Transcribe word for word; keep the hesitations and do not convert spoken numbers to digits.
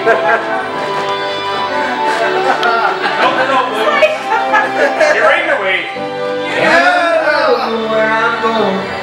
no, no, you're right away. You know where I'm going.